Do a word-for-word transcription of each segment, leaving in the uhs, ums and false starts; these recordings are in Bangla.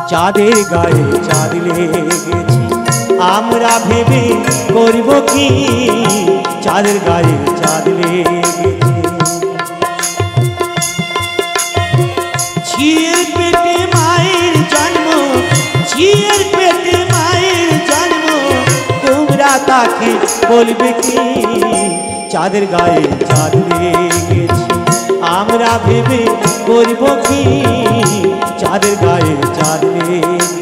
চাঁদের গায়ে চাঁদ লেগেছে আমরা ভেবে করব কি চাঁদের গায়ে চাঁদ লেগেছে ঝিয়ের পেটে মায়ের জন্ম ঝিয়ের পেটে মায়ের জন্ম তোমরা তাকে বলবে কি চাঁদের গায়ে চাঁদ লেগেছে আমরা ভেবে করব কি চাঁদের গায়ে চাঁদ লেগেছে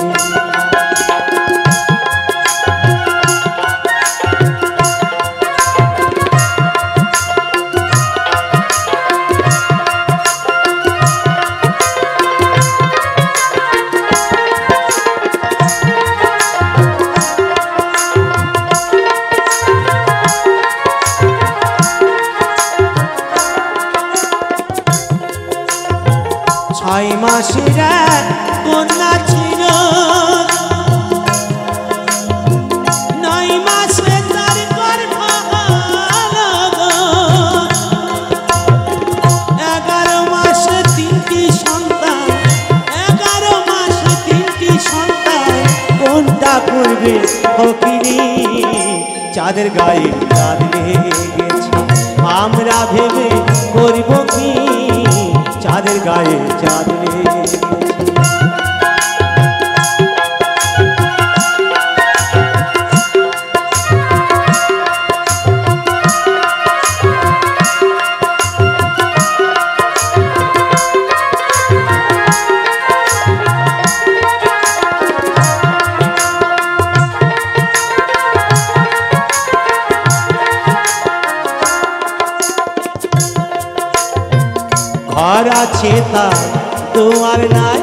ছয় মাসের কন্যা ছিল নয় মাসে তার গর্ভ এগারো মাসে তিনটি সন্তান এগারো মাসে তিনটি সন্তান কোনটা করবে ফকিরি চাঁদের গায়ে চাঁদ লেগেছে আমরা ভেবে করব কি চাঁদের গায়ে চাঁদ লেগেছে ঘর আছে তার দুয়ার নাই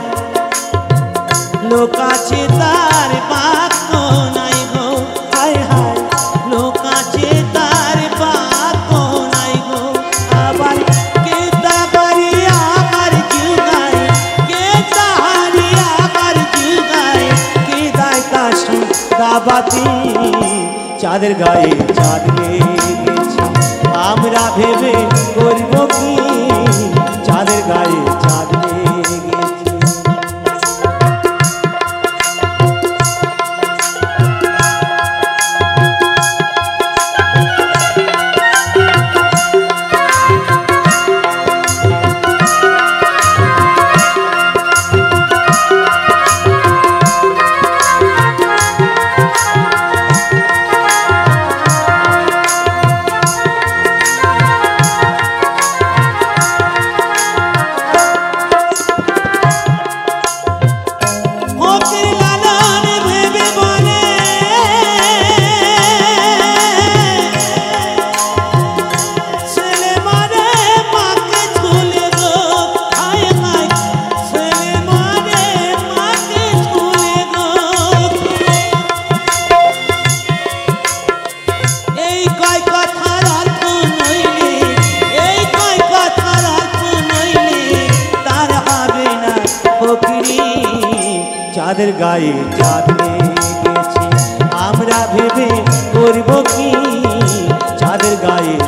লোক আছে তার বাক্য নাই গো হায় হায় লোক আছে তার বাক্য নাই গো আবার কে তাহারি আবার যুগায় কে তাহারি আবার যুগায় কে দায় কাশু দাবাতি চাঁদের গায়ে চাঁদ লেগেছে আমরা ভেবে করব কি চাঁদের গায়ে চাঁদ লেগেছে চাঁদের গায়ে চাঁদ লেগেছে আমরা ভেবে করব কি চাঁদের গায়ে